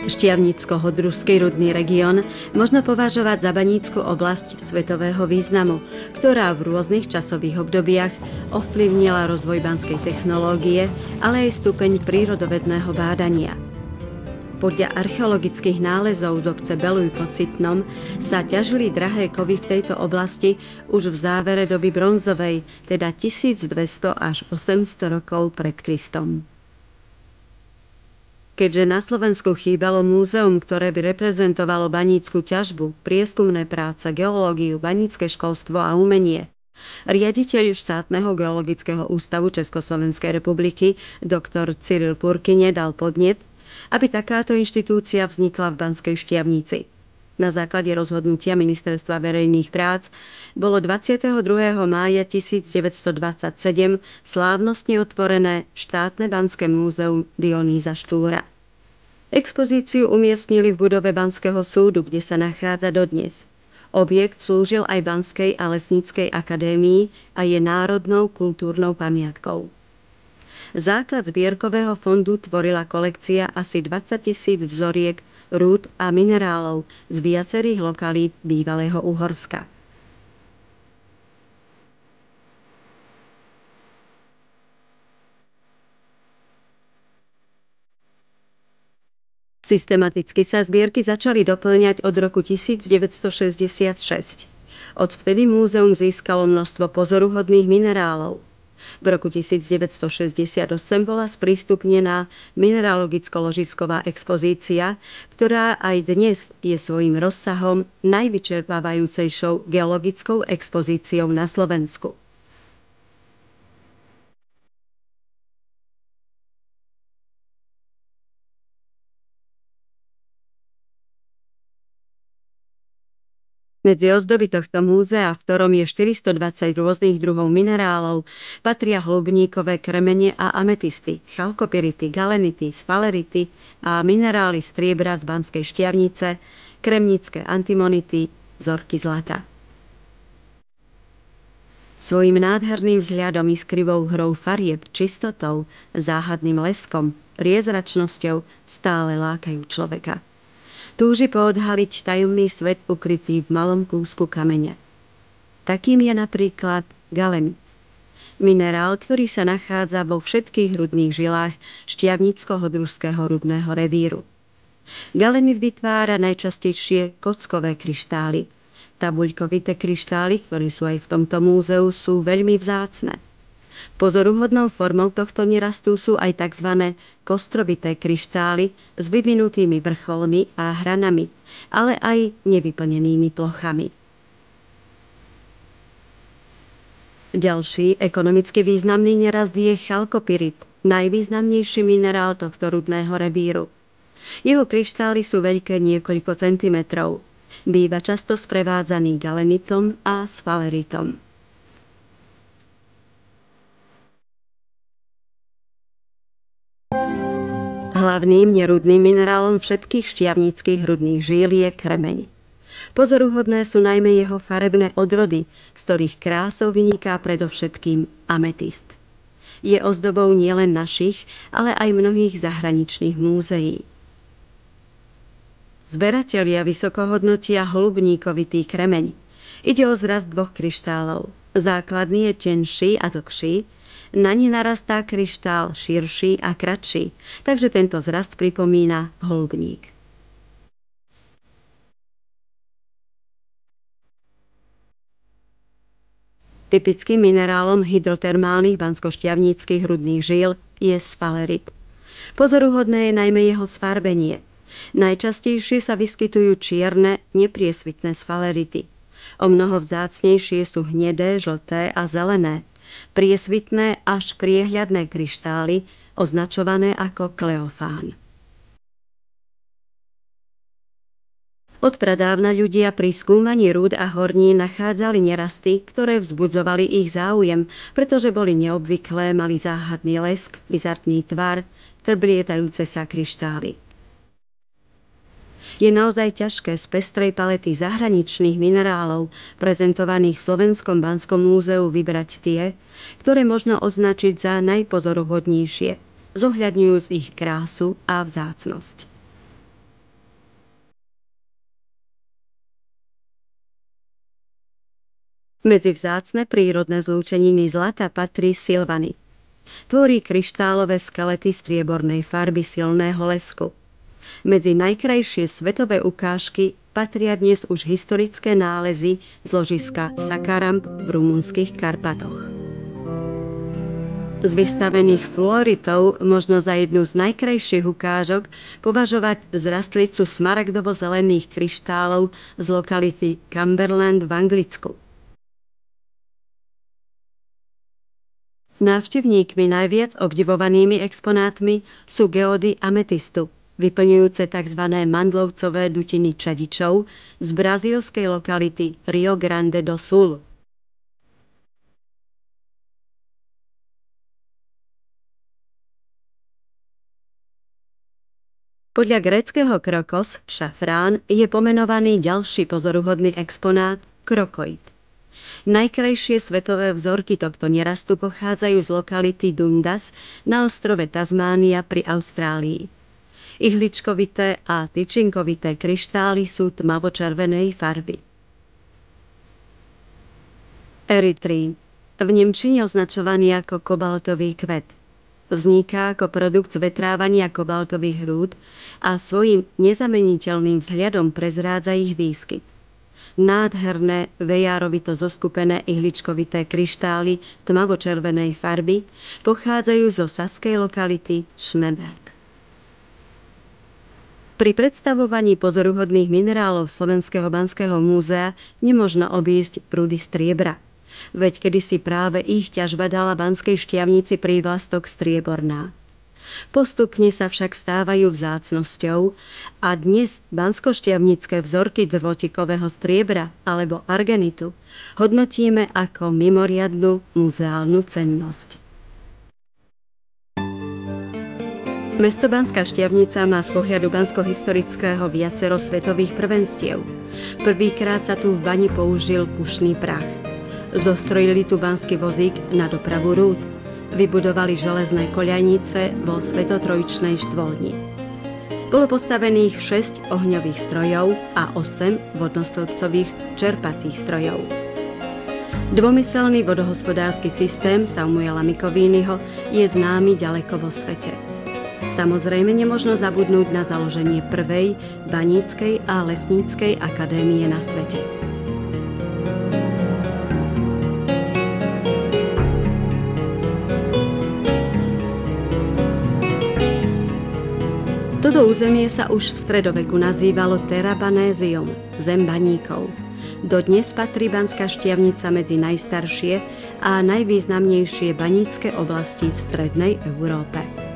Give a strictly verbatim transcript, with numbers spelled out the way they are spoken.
Štiavnicko-Hodružský rudný región možno považovať za banícku oblasť svetového významu, ktorá v rôznych časových obdobiach ovplyvnila rozvoj banskej technológie, ale aj stupeň prírodovedného bádania. Podľa archeologických nálezov z obce Beluj pod Citnom sa ťažili drahé kovy v tejto oblasti už v závere doby bronzovej, teda tisícdvesto až osemsto rokov pred Kristom. Keďže na Slovensku chýbalo múzeum, ktoré by reprezentovalo banícku ťažbu, prieskumné práce, geológiu, banícke školstvo a umenie, riaditeľ štátneho geologického ústavu Československej republiky doktor Cyril Purkyně dal podnet, aby takáto inštitúcia vznikla v Banskej Štiavnici. Na základe rozhodnutia Ministerstva verejných prác bolo dvadsiateho druhého mája tisícdeväťstodvadsaťsedem slávnostne otvorené štátne banské múzeum Dionýza Štúra. Expozíciu umiestnili v budove Banského súdu, kde sa nachádza dodnes. Objekt slúžil aj Banskej a lesníckej akadémii a je národnou kultúrnou pamiatkou. Základ zbierkového fondu tvorila kolekcia asi dvadsaťtisíc vzoriek rúd a minerálov z viacerých lokalít bývalého Uhorska. Systematicky sa zbierky začali doplňať od roku tisícdeväťstošesťdesiatšesť. Odvtedy múzeum získalo množstvo pozoruhodných minerálov. V roku tisícdeväťstošesťdesiatosem bola sprístupnená mineralogicko-ložisková expozícia, ktorá aj dnes je svojím rozsahom najvyčerpávajúcejšou geologickou expozíciou na Slovensku. Medzi ozdoby tohto múzea, v ktorom je štyristodvadsať rôznych druhov minerálov, patria hlubníkové kremene a ametisty, chalkopyrity, galenity, sfalerity a minerály striebra z Banskej Štiavnice, kremnické antimonity, vzorky zlata. Svojím nádherným vzhľadom, iskrivou hrou farieb, čistotou, záhadným leskom, priezračnosťou stále lákajú človeka. Túži poodhaliť tajomný svet ukrytý v malom kúsku kameňa. Takým je napríklad galenit. Minerál, ktorý sa nachádza vo všetkých hrudných žilách Štiavnicko-Hodružského rudného revíru. Galenit vytvára najčastejšie kockové kryštály. Tabuľkovité kryštály, ktoré sú aj v tomto múzeu, sú veľmi vzácne. Pozoruhodnou formou tohto nerastu sú aj tzv. Kostrovité kryštály s vyvinutými vrcholmi a hranami, ale aj nevyplnenými plochami. Ďalší ekonomicky významný nerast je chalkopyrit, najvýznamnejší minerál tohto rudného revíru. Jeho kryštály sú veľké niekoľko centimetrov. Býva často sprevádzaný galenitom a sfaleritom. Hlavným nerudným minerálom všetkých štiavnických rudných žíl je kremeň. Pozoruhodné sú najmä jeho farebné odrody, z ktorých krásou vyniká predovšetkým ametist. Je ozdobou nielen našich, ale aj mnohých zahraničných múzeí. Zberatelia vysoko hodnotia hlubníkovitý kremeň. Ide o zrast dvoch kryštálov. Základný je tenší a dlhší, na ne narastá kryštál širší a kratší, takže tento zrast pripomína hlubník. Typickým minerálom hydrotermálnych banskoštiavnických rudných žíl je sfalerit. Pozoruhodné je najmä jeho sfarbenie. Najčastejšie sa vyskytujú čierne, nepriesvitné sfalerity. O mnoho vzácnejšie sú hnedé, žlté a zelené, priesvitné až priehľadné kryštály, označované ako kleofán. Odpradávna ľudia pri skúmaní rúd a hornín nachádzali nerasty, ktoré vzbudzovali ich záujem, pretože boli neobvyklé, mali záhadný lesk, bizartný tvar, trblietajúce sa kryštály. Je naozaj ťažké z pestrej palety zahraničných minerálov prezentovaných v Slovenskom Banskom múzeu vybrať tie, ktoré možno označiť za najpozoruhodnejšie, zohľadňujúc ich krásu a vzácnosť. Medzi vzácne prírodné zlúčeniny zlata patrí silvany. Tvorí kryštálové skelety striebornej farby silného lesku. Medzi najkrajšie svetové ukážky patria dnes už historické nálezy z ložiska Sakaramb v rumunských Karpatoch. Z vystavených fluoritov možno za jednu z najkrajších ukážok považovať zrastlicu smaragdovo-zelených kryštálov z lokality Cumberland v Anglicku. Návštevníkmi najviac obdivovanými exponátmi sú geódy ametistu, vyplňujúce tzv. Mandlovcové dutiny čadičov z brazílskej lokality Rio Grande do Sul. Podľa gréckeho krokos, šafrán, je pomenovaný ďalší pozoruhodný exponát krokoid. Najkrajšie svetové vzorky tohto nerastu pochádzajú z lokality Dundas na ostrove Tasmánia pri Austrálii. Ihličkovité a tyčinkovité kryštály sú tmavo-červenej farby. Erytrín, v nemčine označovaný ako kobaltový kvet. Vzniká ako produkt zvetrávania kobaltových rúd a svojím nezameniteľným vzhľadom prezrádza ich výskyt. Nádherné, vejárovito zoskupené ihličkovité kryštály tmavo-červenej farby pochádzajú zo saskej lokality Schneeberg. Pri predstavovaní pozoruhodných minerálov Slovenského banského múzea nemožno obísť prúdy striebra. Veď kedysi práve ich ťažba dala Banskej Štiavnici prívlastok strieborná. Postupne sa však stávajú vzácnosťou a dnes banskoštiavnické vzorky drvotikového striebra alebo argenitu hodnotíme ako mimoriadnu muzeálnu cennosť. Mesto Banská Štiavnica má z pohľadu banskohistorického viacero svetových prvenstiev. Prvýkrát sa tu v bani použil pušný prach. Zostrojili tu banský vozík na dopravu rúd. Vybudovali železné koľajnice vo Svetotrojičnej štvolni. Bolo postavených šesť ohňových strojov a osem vodnostĺpcových čerpacích strojov. Dvomyselný vodohospodársky systém Samuela Mikovínyho je známy ďaleko vo svete. Samozrejme nemožno zabudnúť na založenie prvej baníckej a lesníckej akadémie na svete. Toto územie sa už v stredoveku nazývalo Terra Banésium, zem baníkov. Dodnes patrí Banská Štiavnica medzi najstaršie a najvýznamnejšie banícke oblasti v strednej Európe.